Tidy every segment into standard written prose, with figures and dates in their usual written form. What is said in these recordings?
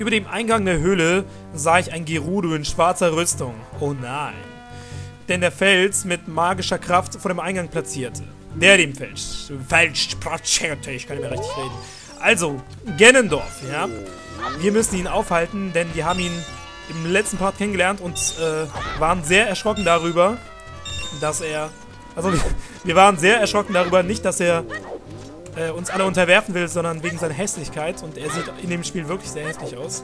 Über dem Eingang der Höhle sah ich ein Gerudo in schwarzer Rüstung. Oh nein. Denn der Fels mit magischer Kraft vor dem Eingang platzierte. Der den Fels platzierte. Ich kann nicht mehr richtig reden. Also, Ganondorf, ja. Wir müssen ihn aufhalten, denn wir haben ihn im letzten Part kennengelernt und waren sehr erschrocken darüber, dass er... Also, wir waren sehr erschrocken darüber, nicht, dass er uns alle unterwerfen will, sondern wegen seiner Hässlichkeit. Und er sieht in dem Spiel wirklich sehr hässlich aus.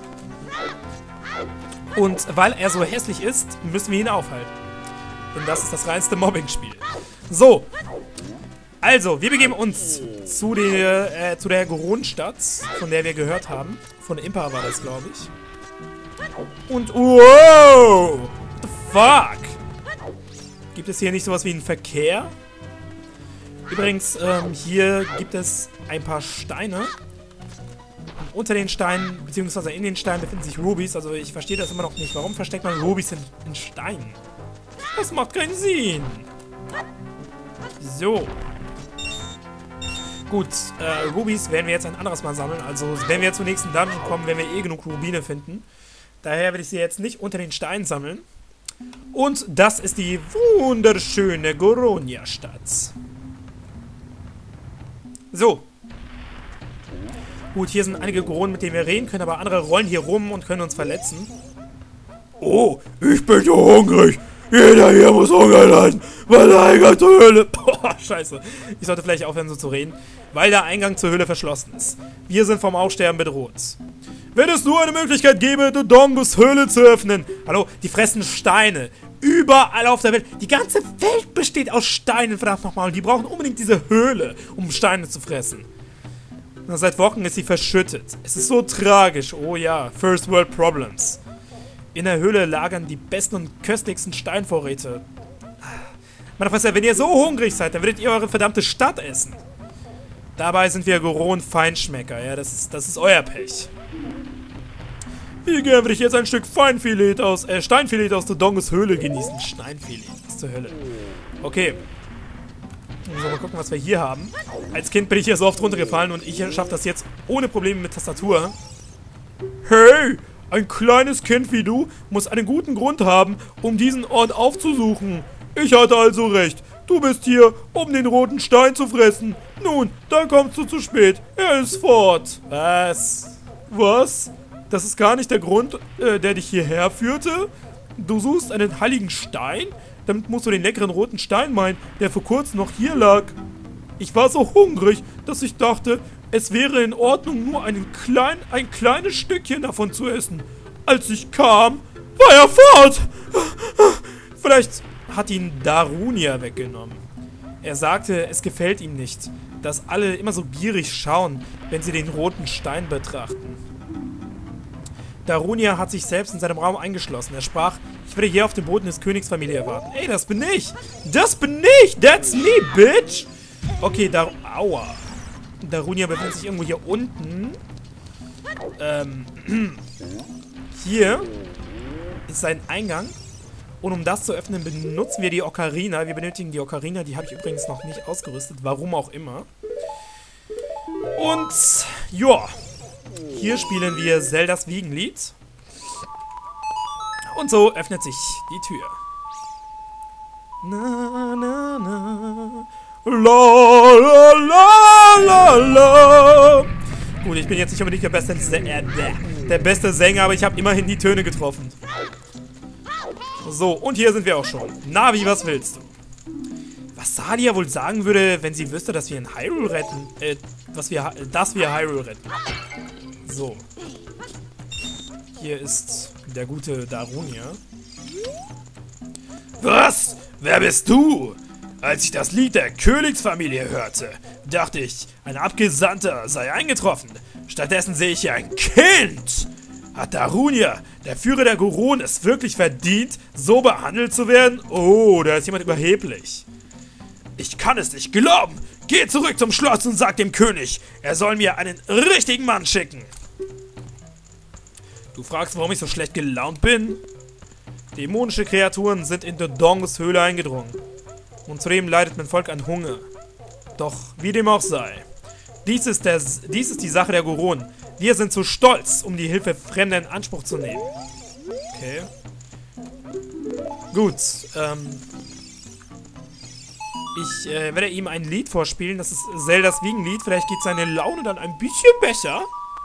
Und weil er so hässlich ist, müssen wir ihn aufhalten. Denn das ist das reinste Mobbing-Spiel. So. Also, wir begeben uns zu der Goron-Stadt, von der wir gehört haben. Von Impa war das, glaube ich. Und, wow! What the fuck? Gibt es hier nicht sowas wie einen Verkehr? Übrigens, hier gibt es ein paar Steine. Und unter den Steinen, beziehungsweise in den Steinen befinden sich Rubies. Also ich verstehe das immer noch nicht. Warum versteckt man Rubies in Steinen? Das macht keinen Sinn. So. Gut, Rubies werden wir jetzt ein anderes Mal sammeln. Also wenn wir zum nächsten Dungeon kommen, werden wir eh genug Rubine finden. Daher werde ich sie jetzt nicht unter den Steinen sammeln. Und das ist die wunderschöne Goronia-Stadt. So. Gut, hier sind einige Goronen, mit denen wir reden können, aber andere rollen hier rum und können uns verletzen. Oh, ich bin so hungrig. Jeder hier muss Hunger leiden, weil der Eingang zur Höhle... Boah, scheiße. Ich sollte vielleicht aufhören, so zu reden. Weil der Eingang zur Höhle verschlossen ist. Wir sind vom Aussterben bedroht. Wenn es nur eine Möglichkeit gäbe, Dodongos Höhle zu öffnen. Hallo, die fressen Steine. Überall auf der Welt. Die ganze Welt besteht aus Steinen, verdammt nochmal. Und die brauchen unbedingt diese Höhle, um Steine zu fressen. Und seit Wochen ist sie verschüttet. Es ist so tragisch. Oh ja, First World Problems. In der Höhle lagern die besten und köstlichsten Steinvorräte. Meine Fresse, wenn ihr so hungrig seid, dann würdet ihr eure verdammte Stadt essen. Dabei sind wir Goron-Feinschmecker. Ja, das ist euer Pech. Wie gern würde ich jetzt ein Stück Steinfilet aus Dodongos Höhle genießen. Steinfilet, was zur Hölle. Okay. So, mal gucken, was wir hier haben. Als Kind bin ich hier so oft runtergefallen und ich schaffe das jetzt ohne Probleme mit Tastatur. Hey, ein kleines Kind wie du muss einen guten Grund haben, um diesen Ort aufzusuchen. Ich hatte also recht. Du bist hier, um den roten Stein zu fressen. Nun, dann kommst du zu spät. Er ist fort. Was? Was? Das ist gar nicht der Grund, der dich hierher führte? Du suchst einen heiligen Stein? Damit musst du den leckeren roten Stein meinen, der vor kurzem noch hier lag. Ich war so hungrig, dass ich dachte, es wäre in Ordnung, nur ein kleines Stückchen davon zu essen. Als ich kam, war er fort. Vielleicht hat ihn Darunia weggenommen. Er sagte, es gefällt ihm nicht, dass alle immer so gierig schauen, wenn sie den roten Stein betrachten. Darunia hat sich selbst in seinem Raum eingeschlossen. Er sprach, ich werde hier auf dem Boden des Königsfamilie erwarten. Ey, das bin ich! Das bin ich! That's me, bitch! Okay, aua. Darunia befindet sich irgendwo hier unten. Hier ist sein Eingang. Und um das zu öffnen, benutzen wir die Ocarina. Wir benötigen die Ocarina. Die habe ich übrigens noch nicht ausgerüstet. Warum auch immer. Und, ja. Hier spielen wir Zeldas Wiegenlied. Und so öffnet sich die Tür. Na, na, na. La, la, la, la, la. Gut, ich bin jetzt nicht unbedingt der beste Sänger, aber ich habe immerhin die Töne getroffen. So, und hier sind wir auch schon. Navi, was willst du? Was Sadia wohl sagen würde, wenn sie wüsste, dass wir in Hyrule retten? Dass wir Hyrule retten. So. Hier ist der gute Darunia. Was? Wer bist du? Als ich das Lied der Königsfamilie hörte, dachte ich, ein Abgesandter sei eingetroffen. Stattdessen sehe ich hier ein Kind. Hat Darunia, der Führer der Goron, es wirklich verdient, so behandelt zu werden? Oh, da ist jemand überheblich. Ich kann es nicht glauben. Geh zurück zum Schloss und sag dem König, er soll mir einen richtigen Mann schicken. Du fragst, warum ich so schlecht gelaunt bin? Dämonische Kreaturen sind in Dodongos Höhle eingedrungen. Und zudem leidet mein Volk an Hunger. Doch, wie dem auch sei. Dies ist die Sache der Goron. Wir sind zu stolz, um die Hilfe Fremder in Anspruch zu nehmen. Okay. Gut, ich werde ihm ein Lied vorspielen. Das ist Zeldas Wiegenlied. Vielleicht geht seine Laune dann ein bisschen besser.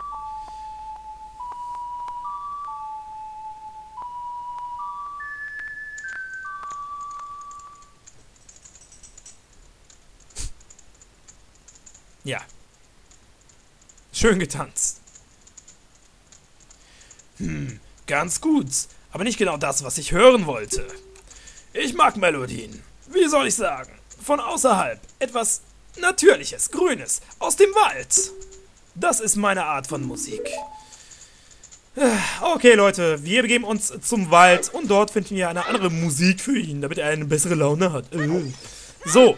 Ja. Schön getanzt. Ganz gut. Aber nicht genau das, was ich hören wollte. Ich mag Melodien. Wie soll ich sagen? Von außerhalb. Etwas Natürliches, Grünes, aus dem Wald. Das ist meine Art von Musik. Okay, Leute, wir begeben uns zum Wald und dort finden wir eine andere Musik für ihn, damit er eine bessere Laune hat. So.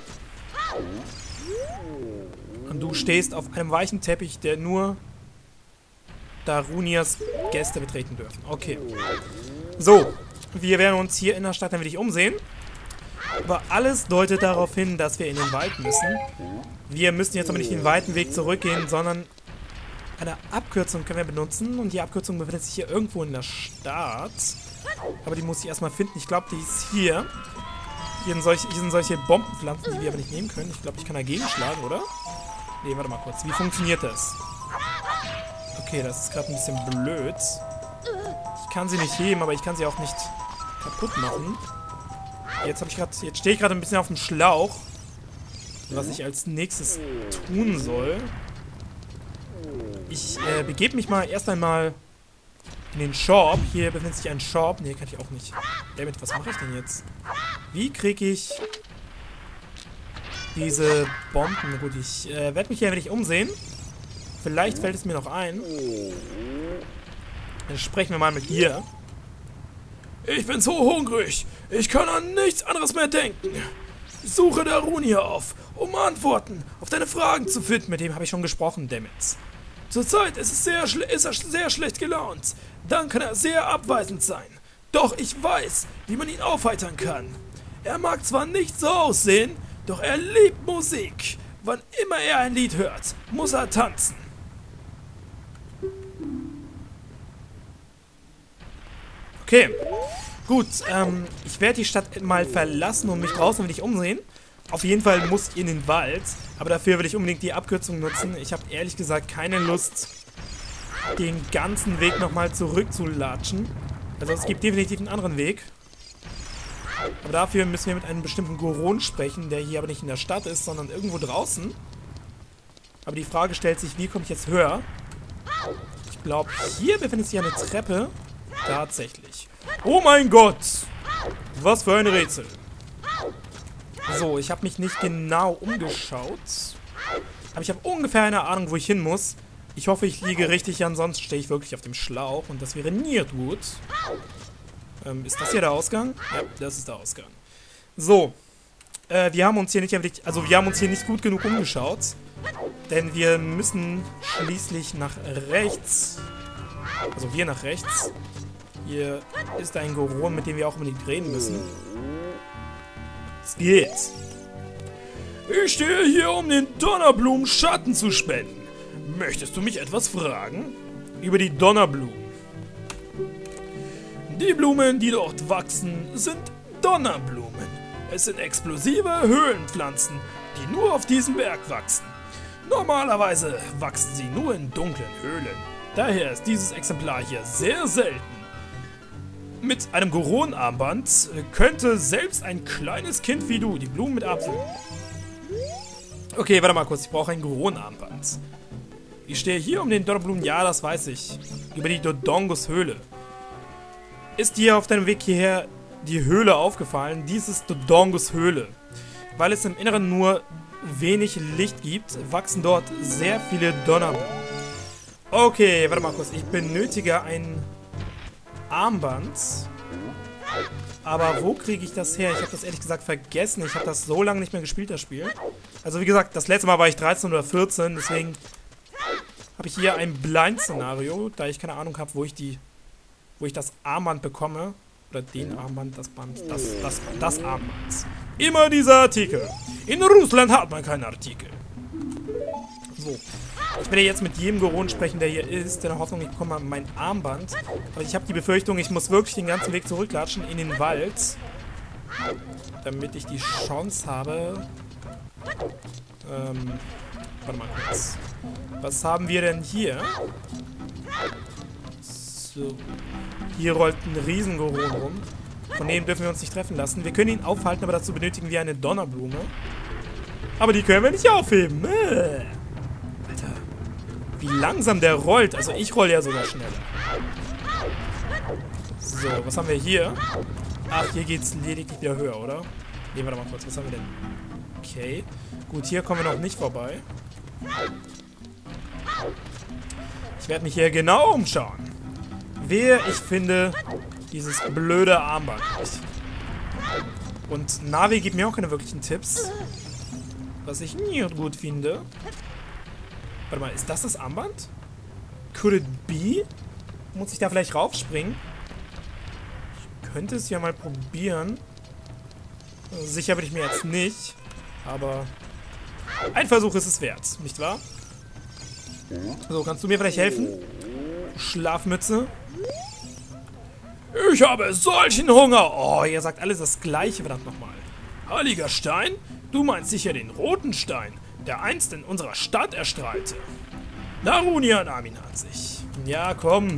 Und du stehst auf einem weichen Teppich, der nur Darunias Gäste betreten dürfen. Okay. So. Wir werden uns hier in der Stadt ein wenig umsehen. Aber alles deutet darauf hin, dass wir in den Wald müssen. Wir müssen jetzt aber nicht den weiten Weg zurückgehen, sondern eine Abkürzung können wir benutzen. Und die Abkürzung befindet sich hier irgendwo in der Stadt. Aber die muss ich erstmal finden. Ich glaube, die ist hier. Hier sind solche Bombenpflanzen, die wir aber nicht nehmen können. Ich glaube, ich kann dagegen schlagen, oder? Nee, warte mal kurz. Wie funktioniert das? Okay, das ist gerade ein bisschen blöd. Ich kann sie nicht heben, aber ich kann sie auch nicht kaputt machen. Jetzt stehe ich gerade ein bisschen auf dem Schlauch, was ich als nächstes tun soll. Ich begebe mich mal erst einmal in den Shop. Hier befindet sich ein Shop. Ne, kann ich auch nicht. Damit, was mache ich denn jetzt? Wie kriege ich diese Bomben? Na gut, ich werde mich hier ein wenig umsehen. Vielleicht fällt es mir noch ein. Dann sprechen wir mal mit dir. Ich bin so hungrig. Ich kann an nichts anderes mehr denken. Suche Darunia auf, um Antworten auf deine Fragen zu finden. Mit dem habe ich schon gesprochen, dammit. Zurzeit ist er sehr schlecht gelaunt. Dann kann er sehr abweisend sein. Doch ich weiß, wie man ihn aufheitern kann. Er mag zwar nicht so aussehen, doch er liebt Musik. Wann immer er ein Lied hört, muss er tanzen. Okay, gut, ich werde die Stadt mal verlassen und mich draußen ein wenig umsehen. Auf jeden Fall muss ich in den Wald, aber dafür will ich unbedingt die Abkürzung nutzen. Ich habe ehrlich gesagt keine Lust, den ganzen Weg nochmal zurückzulatschen. Also es gibt definitiv einen anderen Weg. Aber dafür müssen wir mit einem bestimmten Goron sprechen, der hier aber nicht in der Stadt ist, sondern irgendwo draußen. Aber die Frage stellt sich, wie komme ich jetzt höher? Ich glaube, hier befindet sich eine Treppe. Tatsächlich. Oh mein Gott! Was für ein Rätsel. So, ich habe mich nicht genau umgeschaut. Aber ich habe ungefähr eine Ahnung, wo ich hin muss. Ich hoffe, ich liege richtig, ansonsten stehe ich wirklich auf dem Schlauch. Und das wäre nie gut. Ist das hier der Ausgang? Ja, das ist der Ausgang. So. Wir haben uns hier nicht gut genug umgeschaut. Denn wir müssen schließlich nach rechts. Also wir nach rechts. Hier ist ein Goron, mit dem wir auch unbedingt reden müssen. Es geht. Ich stehe hier, um den Donnerblumen Schatten zu spenden. Möchtest du mich etwas fragen? Über die Donnerblumen. Die Blumen, die dort wachsen, sind Donnerblumen. Es sind explosive Höhlenpflanzen, die nur auf diesem Berg wachsen. Normalerweise wachsen sie nur in dunklen Höhlen. Daher ist dieses Exemplar hier sehr selten. Mit einem Goron-Armband könnte selbst ein kleines Kind wie du die Blumen mit Apfel... Okay, warte mal kurz. Ich brauche ein Goron-Armband. Ich stehe hier um den Donnerblumen. Ja, das weiß ich. Über die Dodongos-Höhle. Ist dir auf deinem Weg hierher die Höhle aufgefallen? Dies ist Dodongos-Höhle. Weil es im Inneren nur wenig Licht gibt, wachsen dort sehr viele Donnerblumen. Okay, warte mal kurz. Ich benötige ein Armband. Aber wo kriege ich das her? Ich habe das ehrlich gesagt vergessen. Ich habe das so lange nicht mehr gespielt, das Spiel. Also wie gesagt, das letzte Mal war ich 13 oder 14. Deswegen habe ich hier ein Blind-Szenario, da ich keine Ahnung habe, wo ich das Armband bekomme. Oder den Armband, das Band, das Armband. Immer dieser Artikel. In Russland hat man keinen Artikel. So. Ich werde jetzt mit jedem Goron sprechen, der hier ist, in der Hoffnung, ich bekomme mein Armband. Aber ich habe die Befürchtung, ich muss wirklich den ganzen Weg zurücklatschen in den Wald. Damit ich die Chance habe... warte mal kurz. Was haben wir denn hier? So. Hier rollt ein Riesengoron rum. Von dem dürfen wir uns nicht treffen lassen. Wir können ihn aufhalten, aber dazu benötigen wir eine Donnerblume. Aber die können wir nicht aufheben. Alter. Wie langsam der rollt. Also ich roll ja sogar schneller. So, was haben wir hier? Ach, hier geht's lediglich wieder höher, oder? Ne, warte mal kurz. Was haben wir denn? Okay. Gut, hier kommen wir noch nicht vorbei. Ich werde mich hier genau umschauen. Wehe, ich finde dieses blöde Armband nicht. Und Navi gibt mir auch keine wirklichen Tipps. Was ich nie gut finde. Warte mal, ist das Armband? Could it be? Muss ich da vielleicht raufspringen? Ich könnte es ja mal probieren. Sicher bin ich mir jetzt nicht. Aber ein Versuch ist es wert, nicht wahr? So, kannst du mir vielleicht helfen? Schlafmütze. Ich habe solchen Hunger. Oh, ihr sagt alles das Gleiche, verdammt nochmal. Heiliger Stein? Du meinst sicher den roten Stein, der einst in unserer Stadt erstrahlte. Darunia nahm ihn an sich. Ja, komm.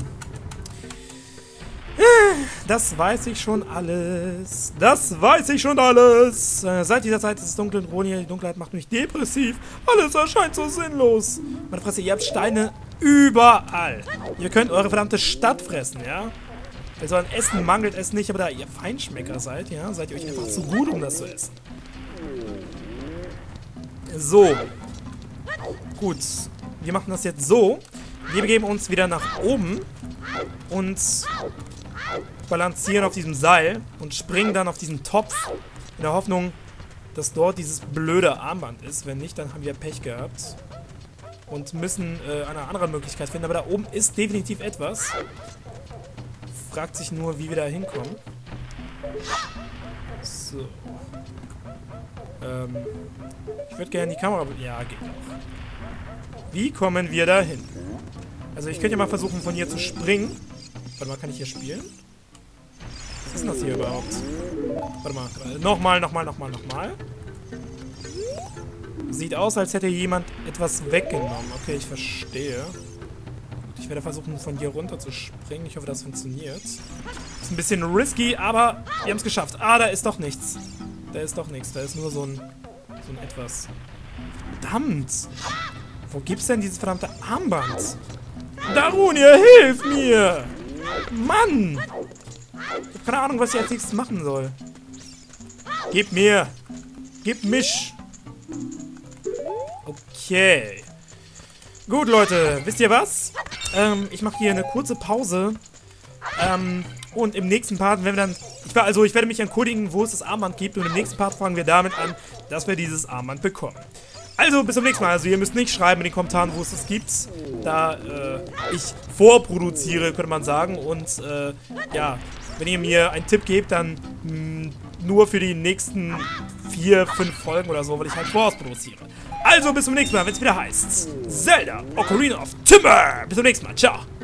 Das weiß ich schon alles. Das weiß ich schon alles. Seit dieser Zeit ist es dunkel in Ronia. Die Dunkelheit macht mich depressiv. Alles erscheint so sinnlos. Meine Fresse, ihr habt Steine überall. Ihr könnt eure verdammte Stadt fressen, ja? Also an Essen mangelt es nicht, aber da ihr Feinschmecker seid, ja, seid ihr euch einfach zu gut, um das zu essen. So. Gut. Wir machen das jetzt so. Wir begeben uns wieder nach oben und balancieren auf diesem Seil und springen dann auf diesen Topf in der Hoffnung, dass dort dieses blöde Armband ist. Wenn nicht, dann haben wir Pech gehabt. Und müssen eine andere Möglichkeit finden. Aber da oben ist definitiv etwas. Fragt sich nur, wie wir da hinkommen. So. Ich würde gerne die Kamera... Ja, geht auch. Wie kommen wir da hin? Also ich könnte ja mal versuchen, von hier zu springen. Warte mal, kann ich hier spielen? Was ist denn das hier überhaupt? Warte mal. Nochmal. Sieht aus, als hätte jemand etwas weggenommen. Okay, ich verstehe. Ich werde versuchen, von hier runter zu springen. Ich hoffe, das funktioniert. Ist ein bisschen risky, aber wir haben es geschafft. Ah, da ist doch nichts. Da ist doch nichts. Da ist nur so ein etwas. Verdammt! Wo gibt's denn dieses verdammte Armband? Darunia, hilf mir! Mann! Ich habe keine Ahnung, was ich als nächstes machen soll. Gib mir! Gib mich! Okay. Gut, Leute. Wisst ihr was? Ich mache hier eine kurze Pause. Und im nächsten Part werden wir dann... Ich werde mich erkundigen, wo es das Armband gibt. Und im nächsten Part fangen wir damit an, dass wir dieses Armband bekommen. Also, bis zum nächsten Mal. Also, ihr müsst nicht schreiben in den Kommentaren, wo es das gibt. Da ich vorproduziere, könnte man sagen. Und, ja, wenn ihr mir einen Tipp gebt, dann nur für die nächsten 4, 5 Folgen oder so, weil ich halt vorausproduziere. Also, bis zum nächsten Mal, wenn es wieder heißt Zelda Ocarina of Time. Bis zum nächsten Mal. Ciao.